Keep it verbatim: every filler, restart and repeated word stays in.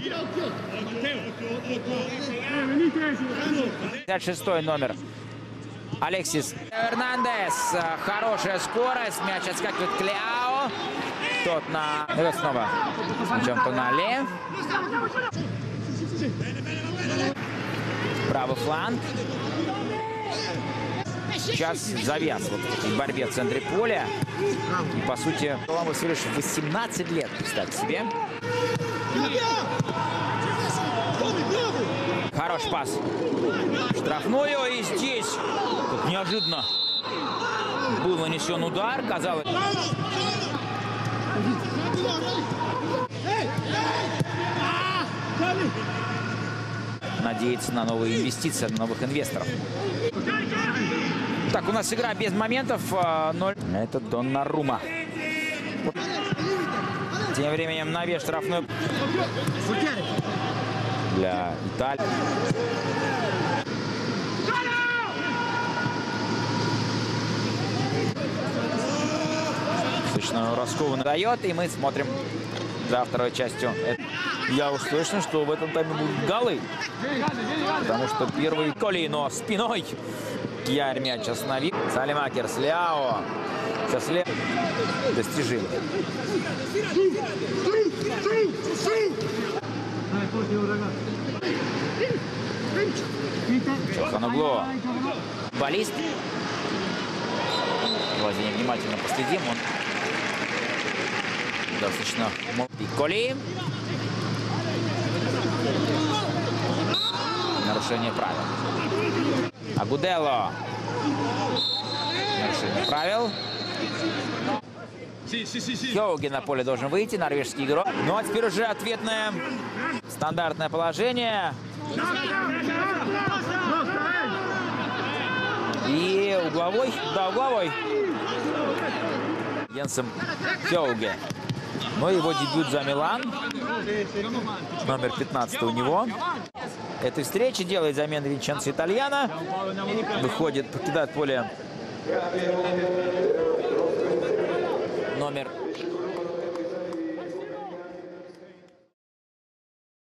пятьдесят шестой номер. Алексис Эрнандес. Хорошая скорость. Мяч отскакивает к Ляо. Тот на... Вот снова с мячом Тонали. Правый фланг. Сейчас завяз вот в борьбе в центре поля. И, по сути, Коламбу всего лишь восемнадцать лет, представьте себе. Хороший пас. Штрафную. И здесь тут неожиданно был нанесен удар. Казалось... Надеяться на новые инвестиции, на новых инвесторов. Так, у нас игра без моментов. ноль. Это Доннарума. Тем временем навес штрафной для Италии. Достаточно раскованно дает, и мы смотрим за второй частью. Я уж слышно, что в этом тайме будут голы. Потому что первый Колино спиной. Кьяр мяч остановил. Салимакерс, Ляо. Сейчас Ляо. Достижимо. Чаханогло. Баллист. Давайте внимательно последим. Он достаточно... Пиколи. Нарушение правил. Агудело. Нарушение правил. Хьоуги на поле должен выйти, норвежский игрок. Ну а теперь уже ответное стандартное положение. И угловой. Да, угловой. Йенсен Хьоуге. Но его дебют за Милан. Номер пятнадцать у него. Этой встречи делает замену Винченцо Итальяно. Выходит, покидает поле номер